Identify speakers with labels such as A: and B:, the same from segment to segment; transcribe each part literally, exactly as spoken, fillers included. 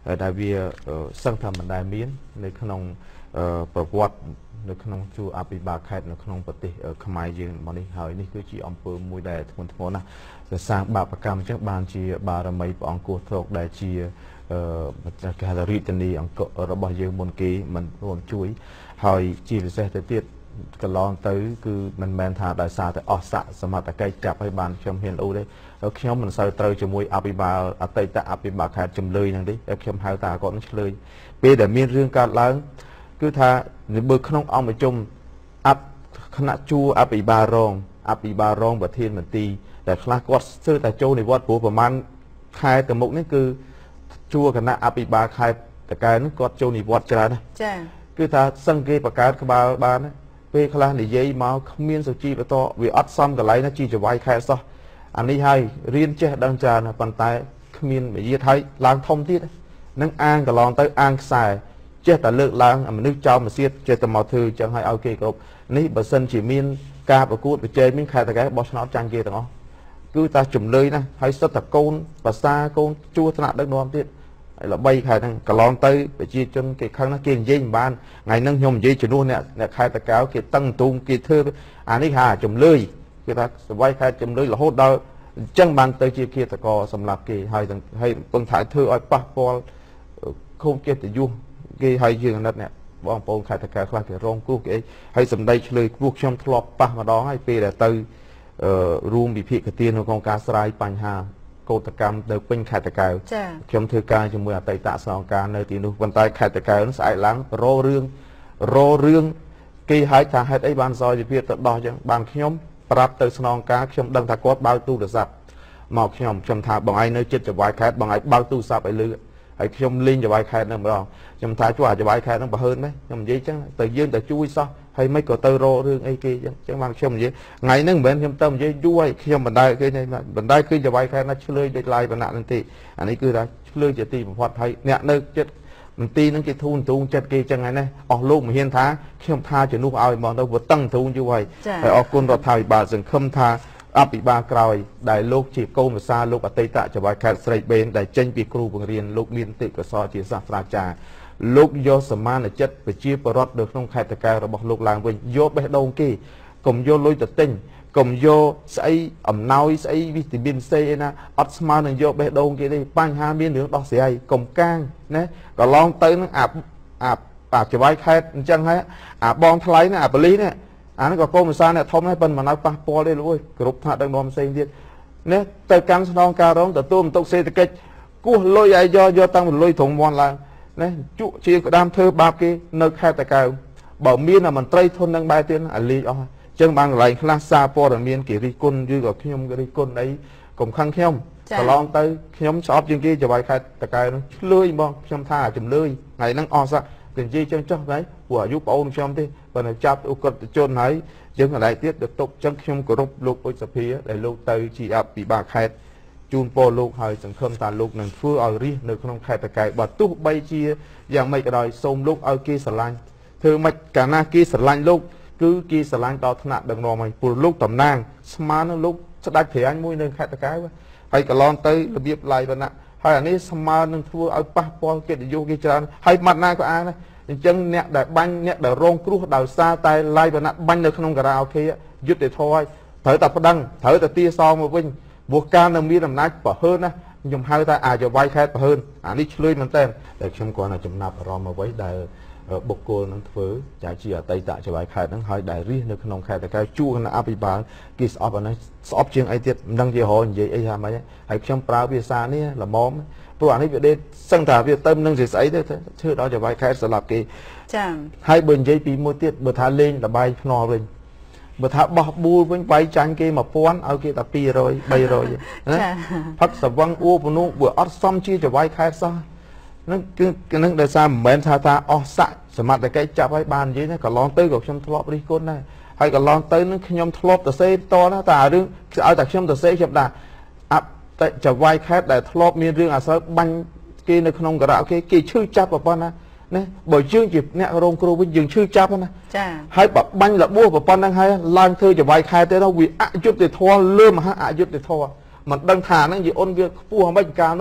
A: đại vì sân thầm mình đại miếnในក្នុងប្រវត្តិនៅក្នុងជួរអភិបាលខេត្តនៅក្នុងប្រទេសខ្មែរយើងមកនេះហើយនេះគឺជាអំពើមួយដែលធ្ងន់ធ្ងរណាស់ដែលសាងបាបកម្មអញ្ចឹងបានជាបារមីព្រះអង្គគោះទ្រកដែលជាគេហៅថារាជធានីអង្គររបស់យើងមុនគេមិនរួមជួយហើយជាពិសេសទៅទៀតកន្លងទៅគឺមិនមែនថាដោយសារតែអស់ស័ក្តិសមត្ថកិច្ចចាប់ឲ្យបានខ្ញុំហ៊ានអ៊ូទេខ្ញុំមិនសូវត្រូវជាមួយអភិបាលអតីតអភិបាលខេត្តចំលឿយហ្នឹងទេខ្ញុំហៅថាគាត់នឹងឆ្លើយពេលដែលមានរឿងកើតឡើងគឺថាបើក្នុងអង្គប្រជុំអបគណៈជួរអភិបាលរងអភិបាលរងប្រធានមន្ត្រីដែលខ្លះគាត់ស្ទើរតែចូលនិវត្តន៍ព្រោះប្រហែលខែទៅមុខនេះគឺជួរគណៈអភិបាលខេត្តតកែនេះគាត់ចូលនិវត្តន៍ច្រើនណាស់ចា៎គឺថាសឹងគេបង្កើតក្បាលបានពេលខ្លះនិយាយមកគ្មានសុជីបន្តវាអត់សមកន្លែងណាជីចវាយខែសោះអានេះហើយរៀនចេះដឹងច្រើនប៉ុន្តែគ្មានវិយាឲ្យឡើងធំទៀតនឹងអាងកន្លងទៅអាងខ្សែចេះតែលើកឡើងមនុស្សចោលមកសៀតចេះតែមកធ្វើអញ្ចឹងឲ្យឲ្យគេគ្រប់នេះបើសិនជាមានការប្រកួតប្រជែងមានខេត្តតកែបោះឆ្នោតចាញ់គេទាំងអស់គឺតែចំលឿយណាស់ហើយសិតតែកូនភាសាកូនជួថ្នាក់ដឹកនាំទៀតហើយល្បីខេត្តហ្នឹងកន្លងទៅប្រជាជនគេខឹងណាស់គេនិយាយមិនបានថ្ងៃហ្នឹងខ្ញុំនិយាយជំនួសអ្នកអ្នកខេត្តតកែគេតឹងទូងគេធ្វើអានេះថាចំលឿយគេថាសវ័យខេត្តចំលឿយរហូតដល់អញ្ចឹងបានទៅជាឃាតករសម្រាប់គេហើយហើយពឹងថាធ្វើឲ្យប៉ះពាល់ខូចកិត្តិយសគេហើយយើងអាណិតអ្នកបងប្អូនខេត្តតកែខ្លះគេរងគ្រោះគេហើយសម្ដីឆ្លើយគ្រោះខ្ញុំធ្លាប់ប៉ះម្ដងហើយពេលដែលទៅរួមវិភាគទានក្នុងការស្រាយបញ្ហាកោតកម្មទៅពេញខេត្តតកែខ្ញុំធ្វើការជាមួយអតីតស្នងការនៅទីនោះប៉ុន្តែខេត្តតកែស្អែកឡើងរោរឿងរោរឿងគេហៅថាហេតុអីបានសោយវិភាគទៅដោះអញ្ចឹងបានខ្ញុំប្រាប់ទៅស្នងការខ្ញុំដឹងថាគាត់បើកទូរស័ព្ទមកខ្ញុំខ្ញុំថាបងឯងនៅចិត្តចវាយខេត្តបងឯងបើកទូរស័ព្ទឲ្យលឺហើយខ្ញុំលេងចវាយខេត្តនឹងម្ដងខ្ញុំថាជួអាចវាយខេត្តនឹងបើហឺនដែរខ្ញុំនិយាយអញ្ចឹងទៅយើងទៅជួយសោះហើយមិនក៏ទៅរករឿងអីគេអញ្ចឹងអញ្ចឹងបានខ្ញុំនិយាយថ្ងៃហ្នឹងមិនមែនខ្ញុំទៅនិយាយយូរហើយខ្ញុំបណ្ដោយគេបណ្ដោយគឺចវាយខេត្តណាឆ្លើយដូចឡាយបណ្ណៈនឹងទេអានេះគឺថាឆ្លើយជាទីបំផុតហើយអ្នកនៅចិត្តមន្ទីរហ្នឹងគេធូនទូងចិត្តគេអញ្ចឹងហើយណាអស់លោកមិនហ៊ានថាខ្ញុំថាជំនួសឲ្យហ្មងទៅព្រោះតឹងទូងយូរហើយហើយអរគុណរដ្ឋាភិបាលសង្ឃឹមថាអភិបាលក្រោយដែលលោកជាកូនភាសាលោកអតីតចវាយខេត្តស្រីបេនដែលចេញពីគ្រូបង្រៀនលោកមានទេពកោសល្យជាសាស្ត្រាចារ្យលោកយកសមានចិត្តប្រជាពលរដ្ឋនៅក្នុងខេត្តតកែរបស់លោកឡើងវិញយកបេះដូងគេកុំយកលុយទៅទិញកុំយកស្អីអំណោយស្អីវីតាមីន C ឯណាអត់ស្មើនឹងយកបេះដូងគេទេបញ្ហាមានរឿងដោះស្រាយកុំកាងណាកន្លងទៅនឹងអាអាអាចវាយខេត្តអញ្ចឹងហើយអាបងថ្លៃណាអាប៉ូលីសណាអានេះក៏កូនភាសាអ្នកធំដែរប៉ុន្តែមិនឲ្យប៉ះពាល់ទេលោកអើយគ្រប់ថ្នាក់ដឹកនាំផ្សេងទៀតនេះទៅកាន់ស្នងការរងទទួលបន្ទុកសេដ្ឋកិច្ចគោះលុយឲ្យយកយកតាំងលុយត្រង់មន់ឡើងណាជក់ជាក្តាមធ្វើបាបគេនៅខេត្តតកែបើមានមន្ត្រីធននឹងបែរទៀតអាលីអស់អញ្ចឹងបានកន្លែងខ្លះសារព័ត៌មានគេរិះគន់ឬក៏ខ្ញុំគេរិះគន់អីកុំខឹងខ្ញុំកន្លងទៅខ្ញុំស្អប់ជាងគេចវាយខេត្តតកែនោះឆ្លើយបងខ្ញុំថាចំលឿយថ្ងៃហ្នឹងអស់សោះគេនិយាយចឹងចុះហើយព្រោះអាយុប្អូនខ្ញុំទេបើនៅចាប់ឧក្រិដ្ឋជនហើយយើងកន្លែងទៀតទៅຕົកចឹងខ្ញុំគោរពលោកអុចសភាដែលលោកទៅជាអភិបាលខេត្តជូនពរលោកហើយសង្ឃឹមថាលោកនឹងធ្វើឲ្យរាជនៅក្នុងខេត្តតកែបើទោះបីជាយ៉ាងម៉េចក៏ដោយសូមលោកឲ្យគេស្រឡាញ់ធ្វើម៉េចកាលណាគេស្រឡាញ់លោកគឺគេស្រឡាញ់ដល់ថ្នាក់ដឹកនាំហើយព្រោះលោកតំណាងស្មើនឹងលោកស្ដេចព្រាញមួយនៅខេត្តតកែហើយកន្លងទៅរបៀបឡាយបណ្ណៈហើយអានេះស្មើនឹងធ្វើឲ្យប៉ះពាល់កិត្តិយសគេច្រើនហើយម៉ាត់ណាក៏អាងដែរអញ្ចឹងអ្នកដែលបាញ់អ្នកដែលរងគ្រោះដោយសារតែឡាយបណ្ណៈបាញ់នៅក្នុងការ៉ាអូខេយុទ្ធធរហើយត្រូវតែប្តឹងត្រូវតែទាសងមកវិញព្រោះការនៅមានអំណាចប្រហើនណាខ្ញុំហៅថាអាចវាយខេត្តប្រហើនអានេះឆ្លើយមែនតើតែខ្ញុំគាត់តែចំណាប់អារម្មណ៍អ្វីដែលបុគ្គលនឹងធ្វើចាជាអតីតចវាយខេត្តហ្នឹងហើយដែលរិះនៅក្នុងខេត្តតកែជួគណៈអភិបាលគេស្អប់អានេះស្អប់ជាងអីទៀតមិនដឹងជារហនិយាយអីថាម៉េចហើយខ្ញុំប្រើភាសានេះល្មមព្រោះអានេះវាដេកសឹងថាវាទៅនឹងស្អីទៅធ្វើដល់ចវាយខេត្តស្លាប់គេចាហើយបើនិយាយពីមួយទៀតបើថាលេងលបាយភ្នាល់វិញបើថាបោះប៊ូលវិញបាយចាញ់គេមួយពាន់ឲ្យគេតែពីររយ បីរយណាផឹកសវឹងអ៊ូពនោះវាអត់សមជាចវាយខេត្តសោះហ្នឹងគឺនឹងដោយសារមិនមែនថាថាអស់ស័កសមត្ថកិច្ចចាប់ឲ្យបាននិយាយណាកន្លងទៅក៏ខ្ញុំធ្លាប់រិះគន់ដែរហើយកន្លងទៅនឹងខ្ញុំធ្លាប់ទៅសេបន្តណាតែរឿងឲ្យតែខ្ញុំទៅសេខ្ញុំដែរអតិចវាយខេត្តដែលធ្លាប់មានរឿងអាសើបាញ់គេនៅក្នុងការ៉ាអូខេគេឈឺចាប់ប៉ុណ្ណាណាបើយើងជាអ្នករងគ្រោះវិញយើងឈឺចាប់ណាចាហើយបើបាញ់លបួសប៉ុណ្ណឹងហើយឡើងធ្វើចវាយខេត្តទេទៅវាអយុត្តិធម៌លើមហាអយុត្តិធម៌មិនដឹងថាហ្នឹងយីអូនវាខ្ពស់មិនកាលនោះ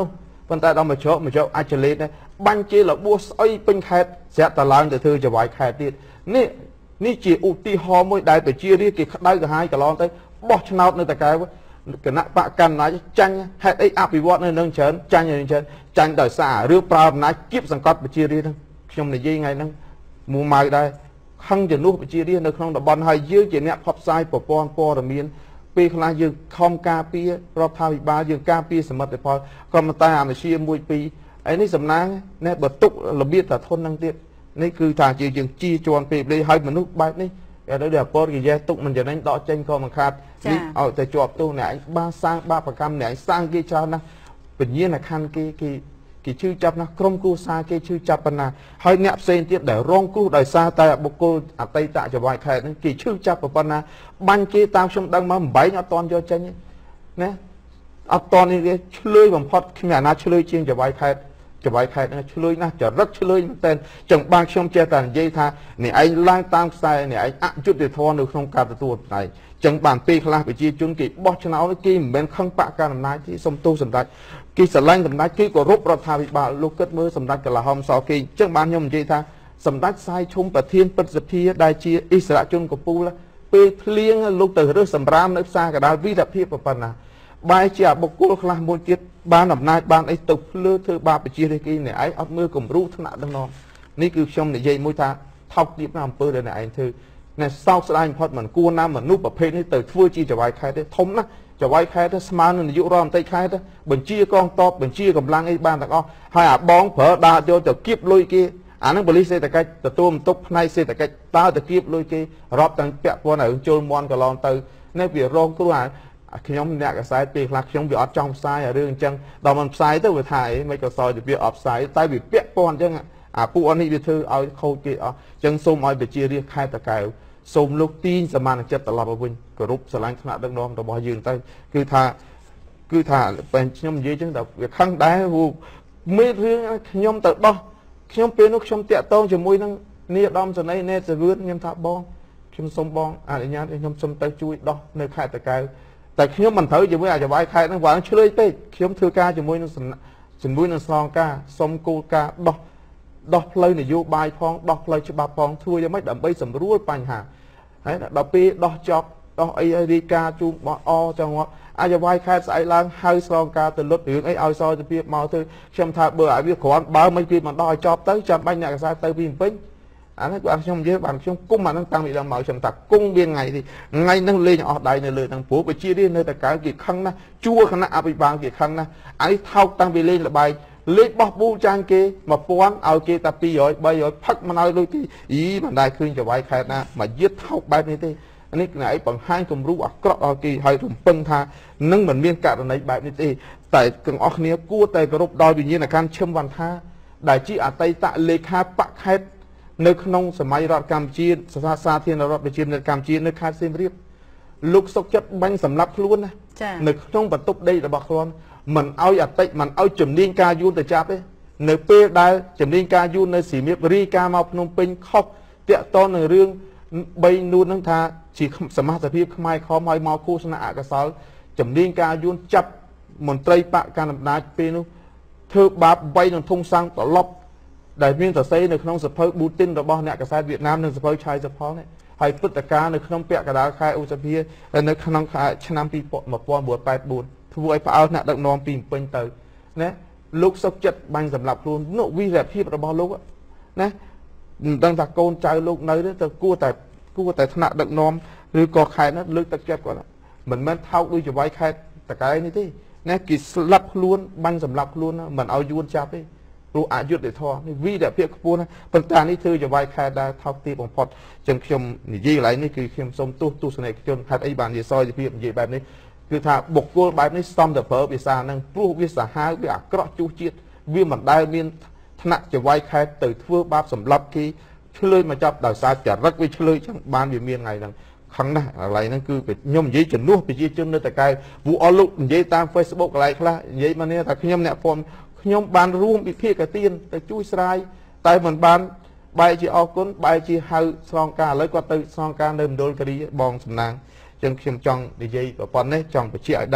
A: ប៉ុន្តែដល់មកជ្រកមកជ្រកអាចលេតបាញ់ជារបួសស្អុយពេញខេត្តស្រាប់តែឡើងទៅធ្វើចវាយខេត្តទៀតនេះនេះជាឧទាហរណ៍មួយដែលប្រជារាស្ត្រគេក្តៅក្រហាយកន្លងទៅបោះឆ្នោតនៅតកែវគណៈបកកណ្ដាលចាញ់ហេតុអីអភិវឌ្ឍនៅនឹងច្រើនចាញ់នឹងច្រើនចាញ់ដោយសាររឿងប្រើអំណាចគៀបសង្កត់ប្រជារាស្ត្រហ្នឹងខ្ញុំនិយាយថ្ងៃហ្នឹងមួម៉ៅដែរខឹងជំនួសប្រជារាស្ត្រនៅក្នុងតំបន់ហើយយើងជាអ្នកផ្សព្វផ្សាយប្រព័ន្ធព័ត៌មានពេលខ្លះយើងខំការពាររដ្ឋាភិបាលយើងការពារសមិទ្ធផលក៏ប៉ុន្តែអាមជាមួយពីរឯនេះសំណាងណែបើទុករបៀបតែធន់ហ្នឹងទៀតនេះគឺថាជាយើងជីជន់ពេលលេហើយមនុស្សបែបនេះតែដល់តែពលគេយេទុកមិនចំណេញដកចេញក៏មិនខាតនេះឲ្យតែជាប់ទោសអ្នកឯងបានសាងបាបកម្មអ្នកឯងសាងគេច្រើនណាស់ពញ្ញាណខណ្ឌគេគេគេឈឺចាប់ណាស់ក្រុមគ្រួសារគេឈឺចាប់ប៉ុណ្ណាហើយអ្នកផ្សេងទៀតដែលរងគ្រោះដោយសារតែបុគ្គលអតីតចវាយខេត្តហ្នឹងគេឈឺចាប់ប៉ុណ្ណាបាញ់គេតាមខ្ញុំដឹងមកបំបែងអត់តន់យកចេញណាអត់តន់នេះវាឆ្លើយបំផុតគ្មានអាណាឆ្លើយជាងចវាយខេត្តចវាយខេត្តហ្នឹងឆ្លើយណាស់ចរិតឆ្លើយមែនតើចឹងបានខ្ញុំចេះតែនិយាយថានេះឯងឡើងតាមខ្សែនេះឯងអយុត្តិធម៌នៅក្នុងការទទួលស្ដែងចឹងបានពេលខ្លះប្រជាជនគេបោះឆ្នោតគេមិនមែនខឹងបកកណ្ដាលអំណាចទេសុំទោសសម្ដេចគេស្រឡាញ់សម្ដេចគេគោរពរដ្ឋាភិបាលលោកគិតមើលសម្ដេចកន្លហមសគេចឹងបានខ្ញុំនិយាយថាសម្ដេចសាយឈុំប្រធានព្រឹទ្ធសភាដែលជាអិសរាជជនកំពូលពេលភ្លៀងលោកទៅរើសសម្រាមនៅផ្សារកណ្ដាលវិទ្យាភាពប៉ុណ្ណាបែរជាបុគ្គលខ្លះមួយទៀតបានអំណាចបានអីទៅភ្លើធ្វើបាបប្រជារាស្ត្រគេអ្នកឯងអត់មើលគំរូថ្នាក់ដឹកនាំនេះគឺខ្ញុំនិយាយមួយថាថោកទាបណាស់អំពើដែលអ្នកឯងធ្វើណែសោកស្ដាយបំផុតមិនគួរណាមនុស្សប្រភេទនេះទៅធ្វើជាចវាយខេត្តទេធំណាស់ចវាយខេត្តទៅស្មើនឹងនាយករដ្ឋមន្ត្រីខេត្តទៅបញ្ជាកងទ័ពបញ្ជាកម្លាំងអីបានទាំងអស់ហើយអាបងប្រើដើរយកទៅគៀបលុយគេអានឹងបលិសសេដ្ឋកិច្ចទទួលបន្ទុកផ្នែកសេដ្ឋកិច្ចដើរទៅគៀបលុយគេរាប់ទាំងពាក់ព័ន្ធឲ្យជុលមន់កន្លងទៅនៅវារងគ្រោះអាខ្ញុំអ្នកកសែតពេលខ្លះខ្ញុំវាអត់ចង់ផ្សាយអារឿងអញ្ចឹងដល់មិនផ្សាយទៅវាថាអីមិនក៏សោយទៅវាអត់ផ្សាយតែវាពាក់ព័ន្ធអញ្ចឹងអាពួកអស់នេះវាធ្វើឲ្យខូចគេអស់អញ្ចឹងសូមឲ្យប្រជារាស្ត្រខេត្តតាកែវសូមលោកទីងសមានចិត្តត្រឡប់មកវិញគោរពស្រឡាញ់ថ្នាក់ដឹកនាំរបស់យើងទៅគឺថាគឺថាពេលខ្ញុំនិយាយអញ្ចឹងតែវាខឹងដែរមេរឿងខ្ញុំទៅដោះខ្ញុំពេលនោះខ្ញុំតាក់ទងជាមួយនឹងនាយឧត្តមសេនីយ៍ណេតសវឿនខ្ញុំថាបងខ្ញុំសូមបងអនុញ្ញាតខ្ញុំសូមទៅជួយដោះនៅខេត្តតាកែវតែខ្ញុំមិនត្រូវជាមួយអាចវាយខេត្តហ្នឹងវាឆ្លើយពេកខ្ញុំធ្វើការជាមួយនឹងជាមួយនឹងស្នងការសុំគោលការណ៍ដោះដោះផ្លូវនយោបាយផងដោះផ្លូវច្បាប់ផងធ្វើយ៉ាងម៉េចដើម្បីសម្រួលបញ្ហាហើយដល់ពេលដោះចប់ដោះអីរាយការណ៍ជូនបអចង្អត់អាចវាយខេត្តស្អែកឡើងហៅស្នងការទៅលុតរឿងអីឲ្យសោយទៅភាពមកទៅខ្ញុំថាបើឲ្យវាគ្រាន់បើមិនគេមិនដោះឲ្យចប់ទៅចាំបាច់អ្នកកសែតទៅពីពេញអានេះបាទខ្ញុំនិយាយបាទខ្ញុំគុំអានឹងតាំងពីដើមមកខ្ញុំថាគង់វាថ្ងៃនេះថ្ងៃហ្នឹងលេងអស់ដៃនៅលើហ្នឹងព្រោះប្រជារាស្ត្រនៅតែកើគេខឹងណាស់ជួគណៈអភិបាលគេខឹងណាស់អានេះថោកតាំងពីលេងលបាយលេខបោះប៊ូចាញ់គេ1000ឲ្យគេតែ200 300ផឹកមិនឲ្យលុយទីអីមិនដែលឃើញចវាយខេត្តណាមកយឺតថោកបែបនេះទេនេះណែឯងបង្ហាញគំរូអាក្រក់ឲ្យគេឲ្យរំពឹងថានឹងមិនមានករណីបែបនេះទេតែទាំងអស់គ្នាគួរតែគោរពដល់វិញ្ញាណក្ខន្ធឈឹមវណ្ណថាដែលជាអតីតលេខាបកខេត្តនៅក្នុងសម័យរដ្ឋកម្ពុជាសាធារណរដ្ឋប្រជាមានិតកម្ពុជានៅខេត្តសៀមរាបលោកសុកចិត្តបាញ់សម្លាប់ខ្លួនណានៅក្នុងបន្ទប់ដីរបស់ខ្លួនមិនឲ្យអតិមិនឲ្យជំនាញការយួនទៅចាប់ទេនៅពេលដែលជំនាញការយួននៅសៀមរាបរីកាមកភ្នំពេញខុសតាក់ទងនឹងរឿងបីនួនហ្នឹងថាជាសមាជិកភាពខ្មែរខំឲ្យមកឃោសនាអកុសលជំនាញការយួនចាប់មន្ត្រីបកកណ្ដាលអំណាចពេលនោះធ្វើបាបបីនឹងធុងសាំងត្រឡប់ដែលមានសរសេរនៅក្នុងសភៅប៊ូទីនរបស់អ្នកកសែតវៀតណាមនិងសភៅឆាយសផលនេះហើយព្រឹត្តិការណ៍នៅក្នុងពាក់កណ្ដាលខែឧសភានៅក្នុងឆ្នាំ1984ធ្វើឲ្យផ្អើលអ្នកដឹកនាំពីពេញទៅណាលោកសុកចិត្តបាញ់សម្លាប់ខ្លួននោះវីរភាពរបស់លោកណាមិនដឹងថាកូនចៅលោកនៅទៅគួរតែគួរតែថ្នាក់ដឹកនាំឬក៏ខេត្តនោះលើកទឹកចិត្តគាត់មិនមែនថោកដូចចវាយខេត្តតកែនេះទេណាគេស្លាប់ខ្លួនបាញ់សម្លាប់ខ្លួនមិនឲ្យយួនចាប់ទេព្រោះអយុត្តិធម៌នេះវីរភាពខ្ពស់ណាស់ប៉ុន្តែនេះធ្វើចវាយខេត្តដែរថោកទាបបំផុតចឹងខ្ញុំនិយាយកន្លែងនេះគឺខ្ញុំសូមទោសទស្សនិកជនហេតុអីបាននិយាយសយភាពនិយាយបែបនេះគឺថាបុគ្គលបែបនេះសំទៅប្រើភាសាហ្នឹងព្រោះវាសាហាវវាអាក្រក់ជួសជាតិវាមិនដែលមានថ្នាក់ចវាយខេត្តទៅធ្វើបាបសម្លាប់គេឆ្លើយមកចាប់ដោយសារចរិតវាឆ្លើយចឹងបានវាមានថ្ងៃហ្នឹងខឹងណាស់កន្លែងហ្នឹងគឺខ្ញុំនិយាយជំនួសប្រជាជននៅតកែវពួកអស់លោកនិយាយតាម Facebook កន្លែងខ្លះនិយាយមកនេះថាខ្ញុំអ្នកពំខ្ញុំបានរួមវិភាគកាទៀនទៅជួយស្រាយតែមិនបានបែរជាអរគុណបែរជាហៅស្នងការឥឡូវគាត់ទៅស្នងការនៅមណ្ឌលគិរីបងសំណាងចឹងខ្ញុំចង់និយាយប៉ុណ្ណេះចង់បញ្ជាក់ឲ្យដឹង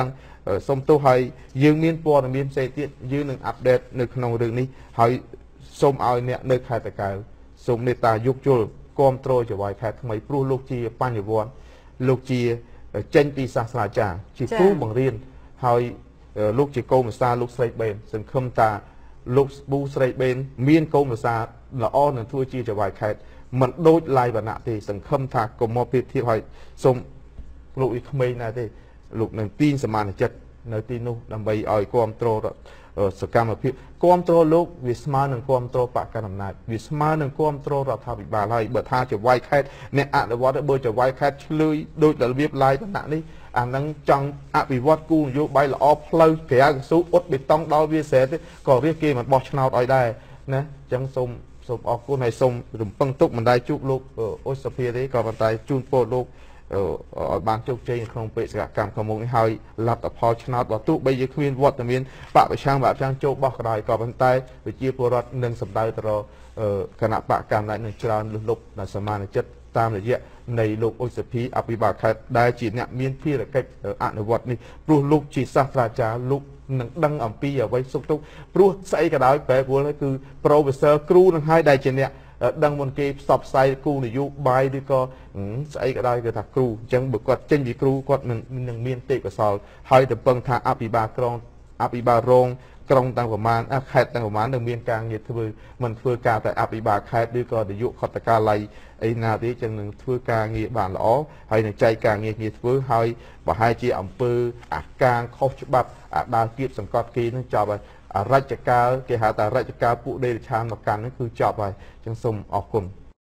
A: សូមទោសហើយយើងមានព័ត៌មានផ្សេងទៀតយើងនឹងអាប់ដេតនៅក្នុងរឿងនេះហើយសូមឲ្យអ្នកនៅខេត្តតាកែវសូមមេត្តាយោគយល់គាំទ្រចៅហ្វាយខេត្តថ្មីព្រោះលោកជាបញ្ញវន្តលោកជាចេញពីសាស្ត្រាចារ្យជាគ្រូបង្រៀនហើយលោកជាកូនភាសាលោកស្រីបេនសង្ឃឹមថាលោកប៊ូស្រីបេនមានកូនភាសាល្អនឹងធ្វើជាចៅហ្វាយខេត្តមិនដូចឡាយវណ្ណៈទេសង្ឃឹមថាកុំមកប្រៀបធៀបឲ្យសូមលោកឯក្មេងណាស់ទេលោកនឹងទាញសមានចិត្តនៅទីនោះដើម្បីឲ្យគ្រប់គ្រងសកម្មភាពគ្រប់គ្រងលោកវាស្មើនឹងគ្រប់គ្រងបកកណ្ដាលអំណាចវាស្មើនឹងគ្រប់គ្រងរដ្ឋាភិបាលហើយបើថាចៅហ្វាយខេត្តអ្នកអនុវត្តបើចៅហ្វាយខេត្តឆ្លើយដោយរបៀបឡាយវណ្ណៈនេះអានឹងចង់អភិវឌ្ឍគោលនយោបាយល្អផ្លូវក្រៅកស៊ូអ៊ុតបេតុងដល់វាស្រែទេក៏រៀបគេមិនបោះឆ្នោតឲ្យដែរណាអញ្ចឹងសូមសូមអរគុណហើយសូមរំពឹងទុកមិនដែលជួបលោកអូសភាទេក៏ប៉ុន្តែជូនពរលោកឲ្យបានជោគជ័យក្នុងបេសកកម្មខាងមុខនេះហើយលទ្ធផលឆ្នោតបើទោះបីជាគ្មានវត្តមានបពប្រឆាំងបពប្រឆាំងចូលបោះក៏ដោយក៏ប៉ុន្តែប្រជាពលរដ្ឋនឹងសម្ដៅទៅរកគណៈបកកម្មនឹងច្រើនលុះលុបដល់សមានចិត្តតាមរយៈនៃលោកអុសភាអភិបាលខេត្តដែលជាអ្នកមានភារកិច្ចអនុវត្តនេះព្រោះលោកជាសាស្ត្រាចារ្យលោកនឹងដឹងអំពីអ្វីសុខទុក្ខព្រោះស្អីក៏ដោយប្រែប្រួលគឺ Professor គ្រូនឹងហើយដែលជាអ្នកដឹងមុនគេផ្សព្វផ្សាយគោលនយោបាយឬក៏ស្អីក៏ដោយគឺថាគ្រូអញ្ចឹងបើគាត់ចេញពីគ្រូគាត់នឹងនឹងមានទេពកោសល្យហើយទៅពឹងថាអភិបាលក្រុងអភិបាលរងក្រុងទាំងប្រមាណខេត្តទាំងប្រមាណនឹងមានការងារធ្វើមិនធ្វើការតែអភិបាលខេត្តឬក៏នាយកខុទ្ទកាល័យអីណាទេចឹងនឹងធ្វើការងារបានល្អហើយនឹងចែកការងារគ្នាធ្វើហើយប្រហែលជាអំពើអាការខុសច្បាប់អាដើរគៀបសង្កត់គេនឹងចប់ហើយរជ្ជកាលគេហៅថារជ្ជកាលពួកដេរឆានមកកាន់ហ្នឹងគឺចប់ហើយចឹងសូមអរគុណ